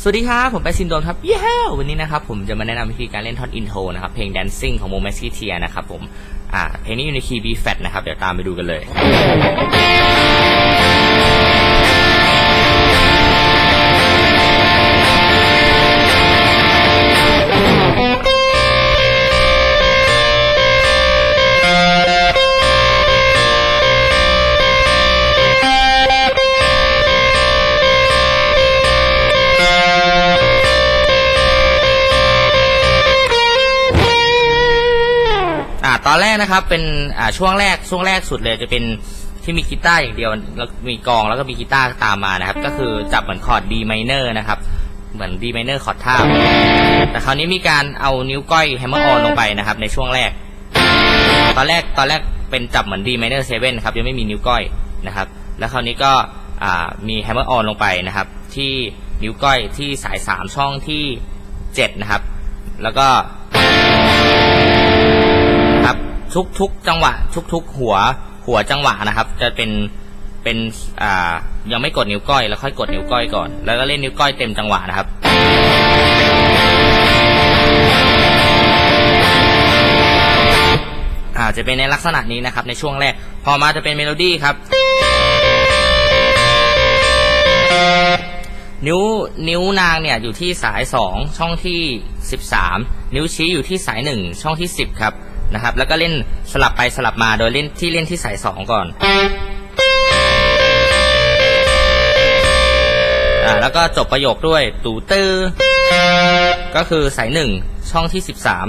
สวัสดีครับผมไปซินโดนครับเย้วันนี้นะครับผมจะมาแนะนำวิธีการเล่นท่อนอินโทรนะครับเพลง Dancing ของวง Musketeers นะครับผมเพลงนี้อยู่ในคีย์ B flat นะครับเดี๋ยวตามไปดูกันเลยตอนแรกนะครับเป็นช่วงแรกสุดเลยจะเป็นที่มีกีตาร์อย่างเดียวแล้วมีกลองแล้วก็มีกีตาร์ตามมานะครับก็คือจับเหมือนคอร์ด D minor นะครับเหมือน D minor คอร์ดทาบแต่คราวนี้มีการเอานิ้วก้อย hammer on ลงไปนะครับในช่วงแรกตอนแรกเป็นจับเหมือน D minor 7ครับยังไม่มีนิ้วก้อยนะครับแล้วคราวนี้ก็มี hammer on ลงไปนะครับที่นิ้วก้อยที่สาย3ช่องที่7นะครับแล้วก็ทุกจังหวะทุกหัวจังหวะนะครับจะเป็นยังไม่กดนิ้วก้อยแล้วค่อยกดนิ้วก้อยก่อนแล้วก็เล่นนิ้วก้อยเต็มจังหวะนะครับจะเป็นในลักษณะนี้นะครับในช่วงแรกพอมาจะเป็นเมโลดี้ครับนิ้วนางเนี่ยอยู่ที่สาย2ช่องที่13นิ้วชี้อยู่ที่สาย1ช่องที่10ครับนะครับแล้วก็เล่นสลับไปสลับมาโดยเล่นที่สาย2ก่อนแล้วก็จบประโยคด้วยตู่ตื้อก็คือสาย1ช่องที่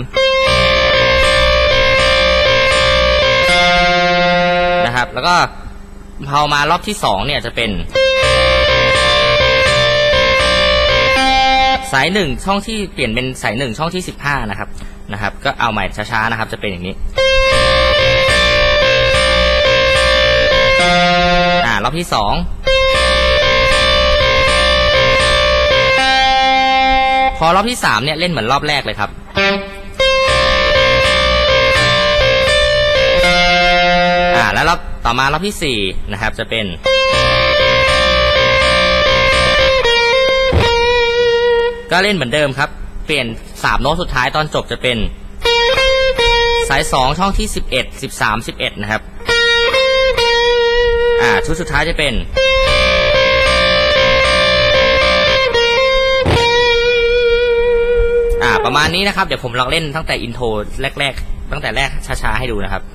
13นะครับแล้วก็พอมารอบที่2เนี่ยจะเป็นสาย1ช่องที่เปลี่ยนเป็นสาย1ช่องที่15นะครับก็เอาใหม่ช้าๆนะครับจะเป็นอย่างนี้รอบที่2พอรอบที่3เนี่ยเล่นเหมือนรอบแรกเลยครับแล้วรอบต่อมารอบที่4นะครับจะเป็นก็เล่นเหมือนเดิมครับเปลี่ยน3โน้ตสุดท้ายตอนจบจะเป็นสาย2ช่องที่11 13 11นะครับชุดสุดท้ายจะเป็นประมาณนี้นะครับเดี๋ยวผมลองเล่นตั้งแต่อินโทรแรกตั้งแต่แรกช้าๆให้ดูนะครับ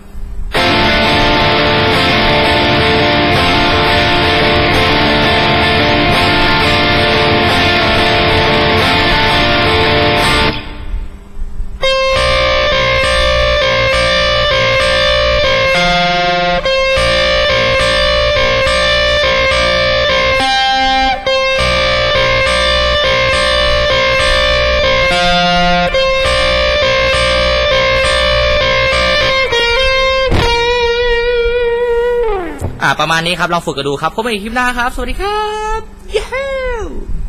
ประมาณนี้ครับลองฝึกกันดูครับพบกันอีกคลิปหน้าครับสวัสดีครับ